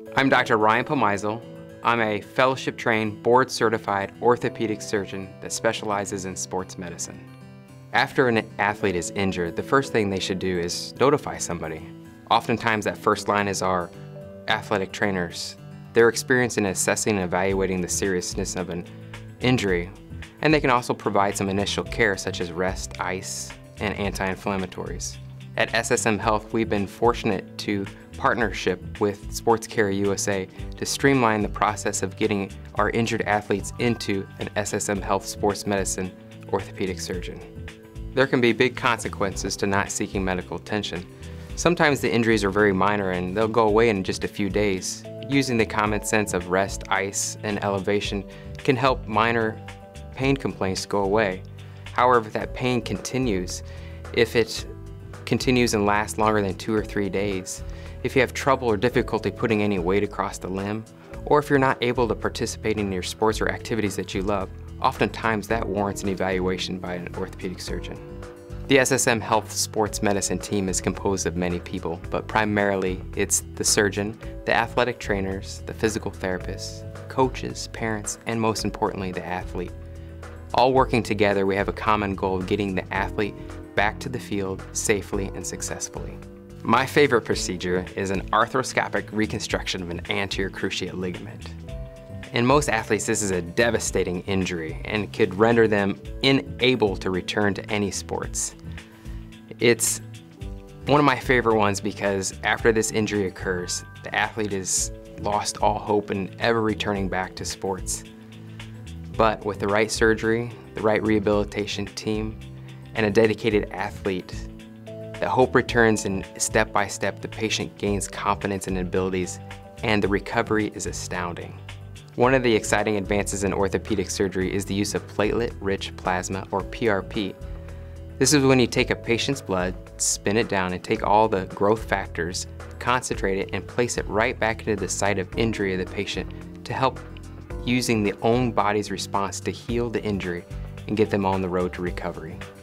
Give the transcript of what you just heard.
I'm Dr. Ryan Pomajzl. I'm a fellowship-trained, board-certified orthopedic surgeon that specializes in sports medicine. After an athlete is injured, the first thing they should do is notify somebody. Oftentimes that first line is our athletic trainers. They're experienced in assessing and evaluating the seriousness of an injury, and they can also provide some initial care such as rest, ice, and anti-inflammatories. At SSM Health, we've been fortunate to partnership with Sports Care USA to streamline the process of getting our injured athletes into an SSM Health sports medicine orthopedic surgeon. There can be big consequences to not seeking medical attention. Sometimes the injuries are very minor and they'll go away in just a few days. Using the common sense of rest, ice, and elevation can help minor pain complaints go away. However, if that pain continues, if it continues and lasts longer than 2 or 3 days, if you have trouble or difficulty putting any weight across the limb, or if you're not able to participate in your sports or activities that you love, oftentimes that warrants an evaluation by an orthopedic surgeon. The SSM Health Sports Medicine team is composed of many people, but primarily it's the surgeon, the athletic trainers, the physical therapists, coaches, parents, and most importantly, the athlete. All working together, we have a common goal of getting the athlete back to the field safely and successfully. My favorite procedure is an arthroscopic reconstruction of an anterior cruciate ligament. In most athletes, this is a devastating injury and could render them unable to return to any sports. It's one of my favorite ones because after this injury occurs, the athlete has lost all hope in ever returning back to sports. But with the right surgery, the right rehabilitation team, and a dedicated athlete, the hope returns, and step by step the patient gains confidence in abilities, and the recovery is astounding. One of the exciting advances in orthopedic surgery is the use of platelet-rich plasma, or PRP. This is when you take a patient's blood, spin it down, and take all the growth factors, concentrate it, and place it right back into the site of injury of the patient to help using the own body's response to heal the injury and get them on the road to recovery.